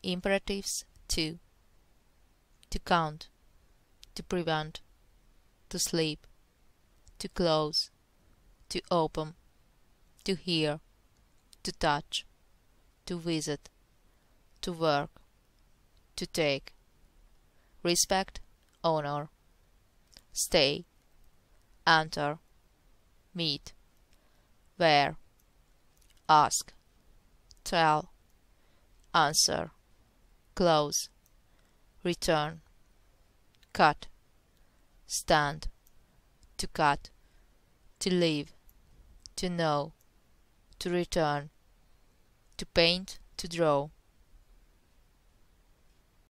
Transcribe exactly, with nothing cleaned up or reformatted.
Imperatives to. To count. To prevent. To sleep. To close. To open. To hear. To touch. To visit. To work. To take. Respect, honor. Stay. Enter. Meet. Where. Ask. Tell. Answer. Close. Return. Cut. Stand. To cut. To leave. To know. To return. To paint. To draw.